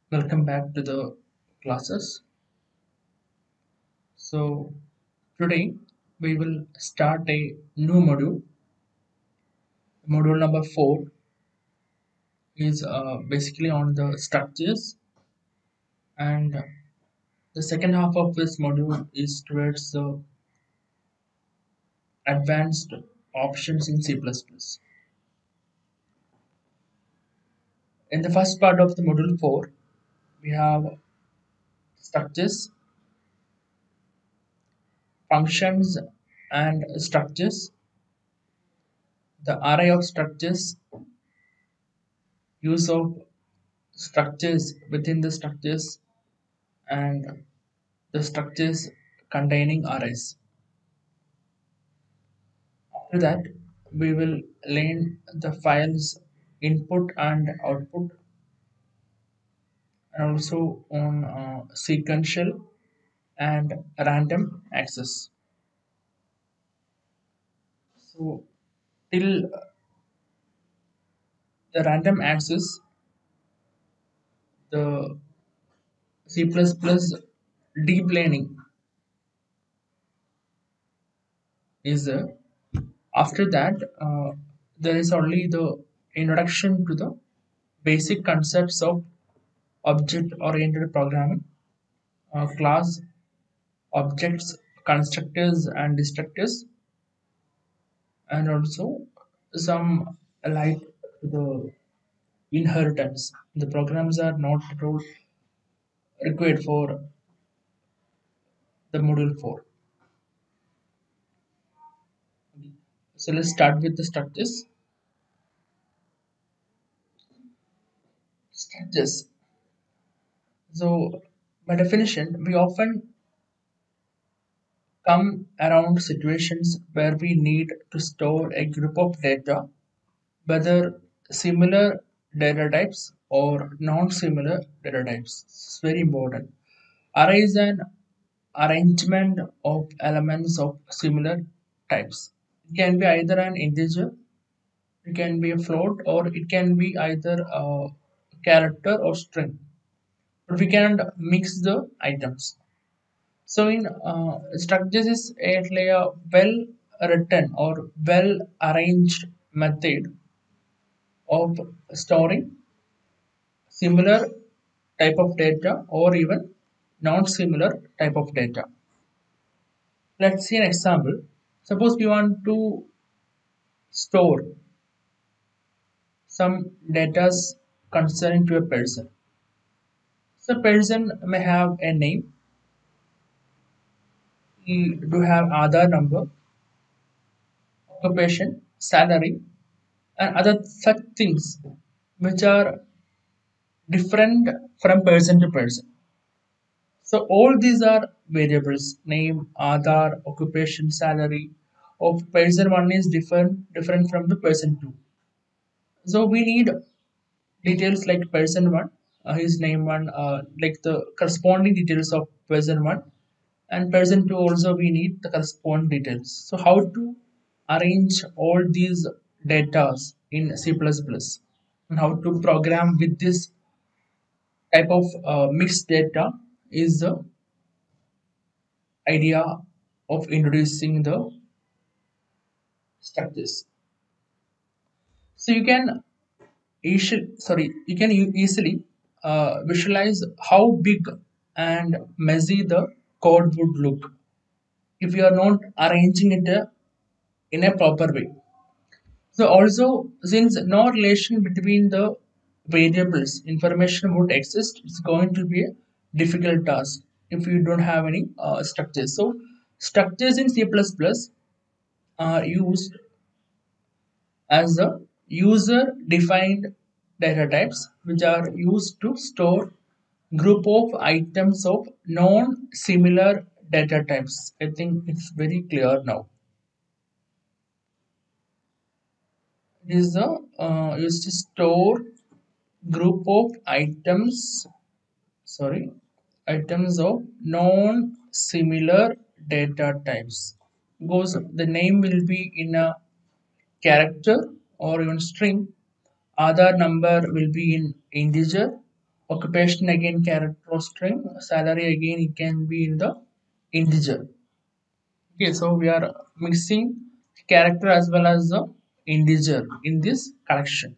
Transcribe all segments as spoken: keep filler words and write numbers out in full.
Welcome back to the classes. So today we will start a new module. Module number four is uh, basically on the structures, and the second half of this module is towards the advanced options in C plus plus. In the first part of the module four, we have structures, functions, and structures, the array of structures, use of structures within the structures, and the structures containing arrays. After that, we will learn the files input and output, and also on uh, sequential and random access. So till the random access, the C++ deep learning is there. After that, uh, there is only the introduction to the basic concepts of object oriented programming, uh, class, objects, constructors, and destructors, and also some light to the inheritance. The programs are not at all required for the module four. So let's start with the structures. Structures. So by definition, we often come around situations where we need to store a group of data, whether similar data types or non-similar data types. It's very important. Array is an arrangement of elements of similar types. It can be either an integer, it can be a float, or it can be either a character or string. But we can mix the items. So in uh, structures is actually a well written or well arranged method of storing similar type of data or even non-similar type of data. Let's see an example. Suppose we want to store some data concerning to a person. So person may have a name, he do have Aadhaar number, occupation, salary, and other such things which are different from person to person. So all these are variables: name, Aadhaar, occupation, salary. Of person one is different different from the person two. So we need details like person one, uh, his name one, uh, like the corresponding details of person one, and person two also we need the corresponding details. So how to arrange all these datas in C plus plus and how to program with this type of uh, mixed data is the idea of introducing the structures. So you can easily, sorry, you can e- easily uh, visualize how big and messy the code would look if you are not arranging it uh, in a proper way. So also, since no relation between the variables information would exist, it's going to be a difficult task if you don't have any uh, structures. So structures in C plus plus are used as the user defined data types which are used to store group of items of non similar data types. I think it's very clear now. It is the uh, used to store group of items, sorry, items of non similar data types, because the name will be in a character or even string. Other number will be in integer, Occupation again character string. Salary again it can be in the integer. Okay, so we are mixing character as well as the integer in this collection.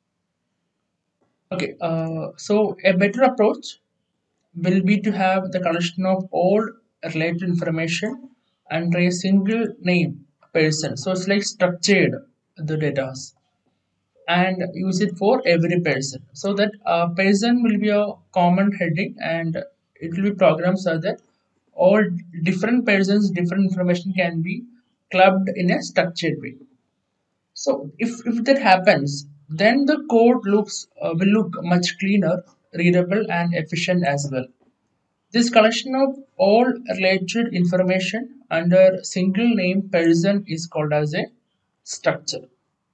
Okay, uh, so a better approach will be to have the collection of all related information under a single name person. So it's like structured the data and use it for every person. So that uh, person will be a common heading and it will be programmed so that all different persons, different information can be clubbed in a structured way. So if, if that happens, then the code looks uh, will look much cleaner, readable, and efficient as well. This collection of all related information under single name person is called as a structure.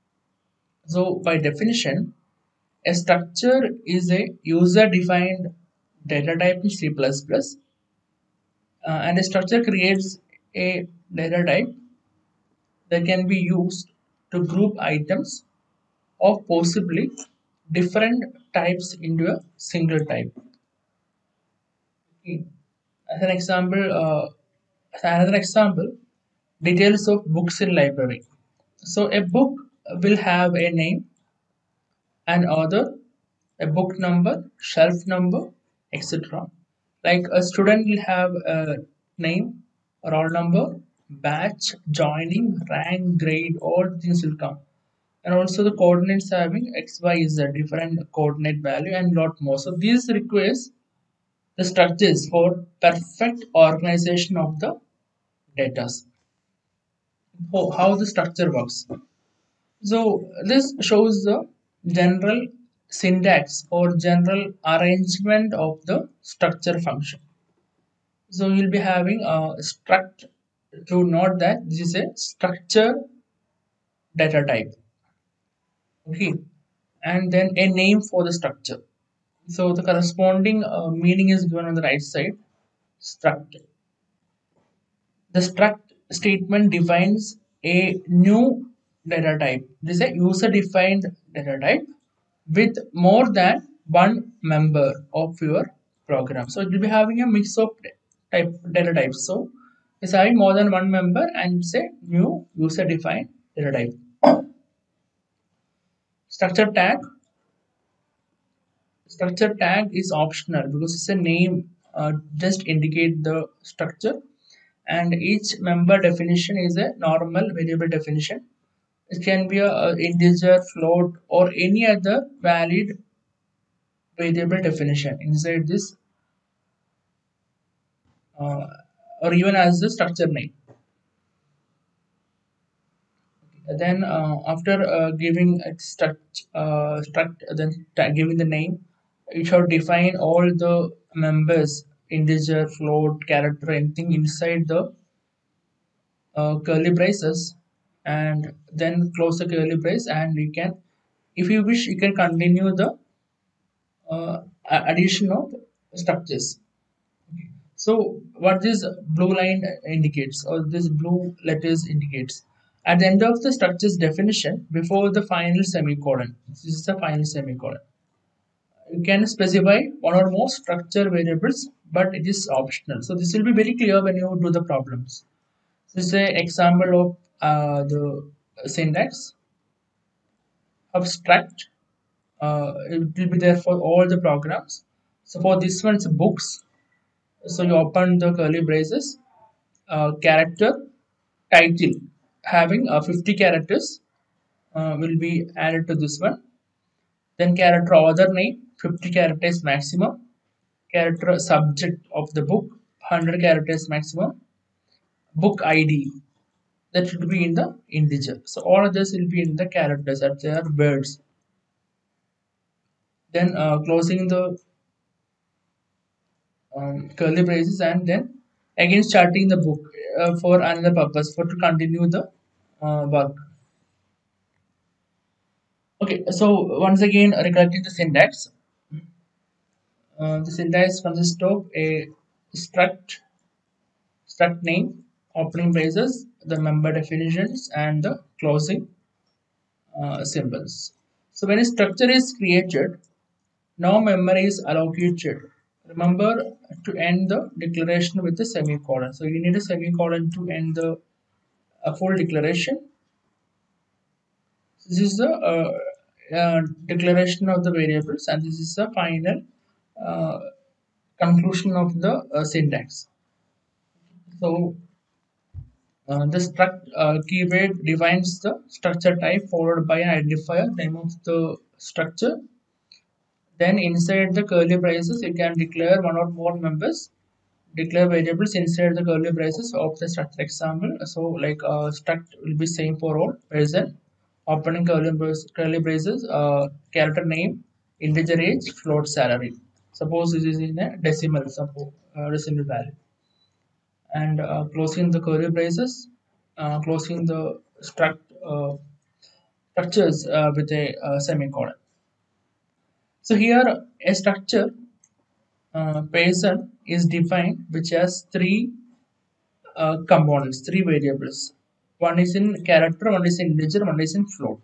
So by definition, a structure is a user-defined data type in C plus plus, uh, and a structure creates a data type that can be used to group items of possibly different types into a single type. Okay. As an example, uh, as another example, details of books in library. So a book will have a name, an author, a book number, shelf number, et cetera. Like a student will have a name, roll number, batch, joining, rank, grade, all things will come. And also the coordinates having x, y, z, different coordinate value and lot more. So these requires the structures for perfect organization of the data. How how the structure works. So this shows the general syntax or general arrangement of the structure function. So you'll be having a struct to note that this is a structure data type. Okay, and then a name for the structure. So the corresponding uh, meaning is given on the right side. Struct. The struct statement defines a new data type. This is a user defined data type with more than one member of your program. So it will be having a mix of type data types. So it's having more than one member and it's a new user defined data type. Structure tag. Structure tag is optional because it's a name uh, just indicate the structure and each member definition is a normal variable definition. It can be a, a integer, float, or any other valid variable definition inside this uh, or even as the structure name. Then uh, after uh, giving a struct, uh, struct then ta- giving the name, you should define all the members, integer, float, character, anything inside the uh, curly braces, and then close the curly brace, and you can, if you wish, you can continue the uh, a- addition of structures. So what this blue line indicates or this blue letters indicates at the end of the structure's definition before the final semicolon. This is the final semicolon. You can specify one or more structure variables, but it is optional. So this will be very clear when you do the problems. This is an example of uh, the syntax. Abstract. Uh, it will be there for all the programs. So for this one's books. So you open the curly braces. Uh, character title having uh, fifty characters uh, will be added to this one. Then character author name fifty characters maximum. Character subject of the book one hundred characters maximum. Book I D that should be in the integer. So all of this will be in the characters that they are words. Then uh, closing the um, curly braces and then again starting the book uh, for another purpose for to continue the uh, work. Okay, so once again regarding the syntax, uh, the syntax consists of a struct, struct name, opening braces, the member definitions, and the closing uh, symbols. So when a structure is created, No memory is allocated. Remember to end the declaration with a semicolon. So you need a semicolon to end the a full declaration. This is the uh, uh, declaration of the variables, and this is the final uh, conclusion of the uh, syntax. So uh, the struct uh, keyword defines the structure type followed by an identifier name of the structure. Then inside the curly braces, you can declare one or more members. Declare variables inside the curly braces of the structure example. So like uh, struct will be same for all. Present, opening curly braces, curly braces, uh, character name, integer age, float salary. Suppose this is in a decimal, suppose uh, decimal value, and uh, closing the curly braces, uh, closing the struct uh, structures uh, with a uh, semicolon. So here a structure uh, person is defined which has three uh, components, three variables. One is in character, one is in integer, one is in float.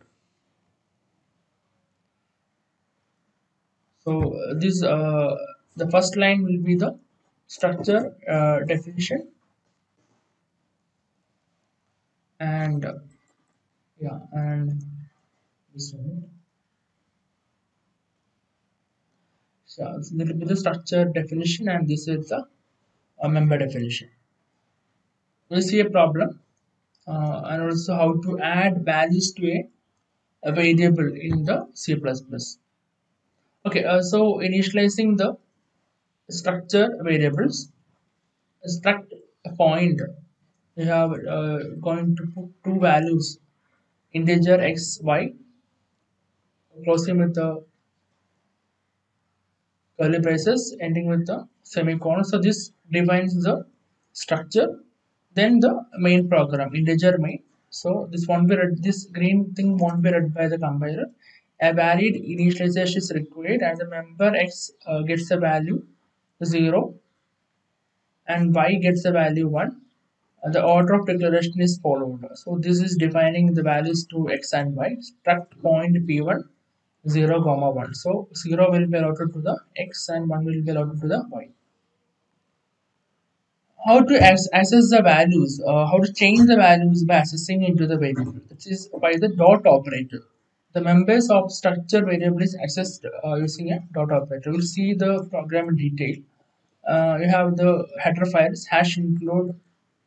So uh, this uh, the first line will be the structure uh, definition, and uh, yeah, and this one. So this will be the structure definition, and this is the uh, member definition. We'll see a problem, uh, and also how to add values to a, a variable in the C plus plus. Okay, uh, so initializing the structure variables, struct point. We have uh, going to put two values, integer x, y, closing with the curly braces, ending with the semicolon. So this defines the structure. Then the main program, integer main. So this won't be read. This green thing won't be read by the compiler. A valid initialization is required, and the member x uh, gets the value zero, and y gets the value one. Uh, the order of declaration is followed. So this is defining the values to x and y. Struct point p one zero comma one. So zero will be allotted to the x and one will be allotted to the y. How to ac- access the values? Uh, how to change the values by accessing into the variable? This is by the dot operator. The members of structure variable is accessed uh, using a dot operator. We'll see the program in detail. Uh, you have the header files hash include,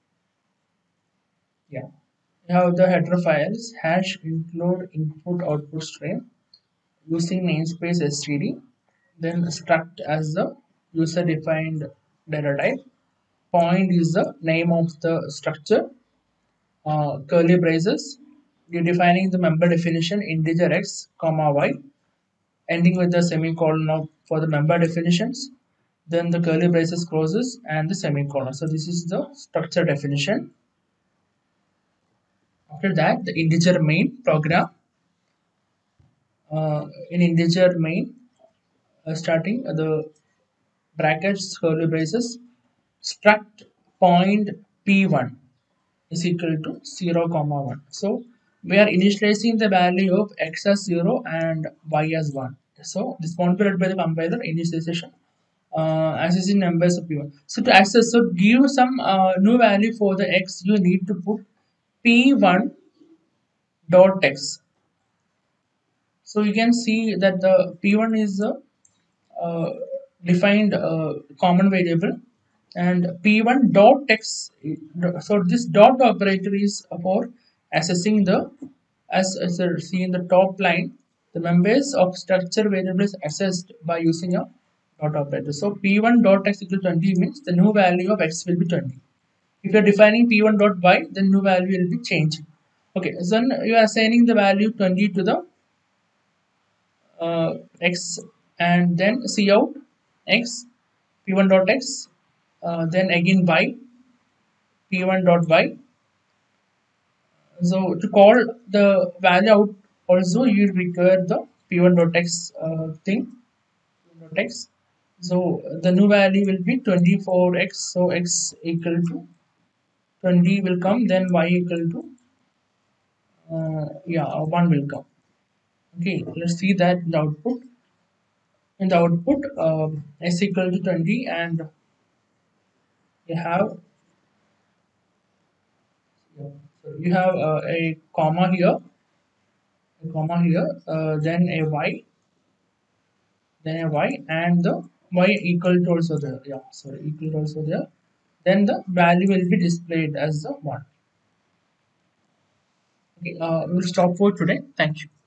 yeah, you have the header files hash include input output stream using namespace std, then struct as the user defined data type, point is the name of the structure, uh, curly braces, you're defining the member definition integer x comma y, ending with the semicolon of, for the member definitions, then the curly braces closes and the semicolon. So this is the structure definition. After that, the integer main program, uh, in integer main, uh, starting uh, the brackets curly braces, struct point p one is equal to zero comma one. So we are initializing the value of x as zero and y as one. So this won't be read by the compiler initialization, uh, accessing numbers of p one. So to access, so give some uh, new value for the x, you need to put p one dot x. So you can see that the p one is a uh, defined uh, common variable, and p one dot text. So this dot operator is for accessing the, as, as you see in the top line, the members of structure variable is accessed by using a dot operator. So p one dot x equal to twenty means the new value of x will be twenty. If you are defining p one dot y, then new value will be changing. Okay, so then you are assigning the value twenty to the uh, x, and then cout x p one dot x, uh, then again y p one dot y. So to call the value out also you require the p one dot x uh, thing, p one dot x. So the new value will be twenty-four x, so x equal to twenty will come, then y equal to uh, yeah one will come. Okay, let's see that in the output. In the output, um, s equal to twenty, and you have so you have uh, a comma here, a comma here, uh, then a y, then a y, and the y equal to also there. Yeah, sorry, equal to also there. Then the value will be displayed as the one. Okay, uh, we'll stop for today. Thank you.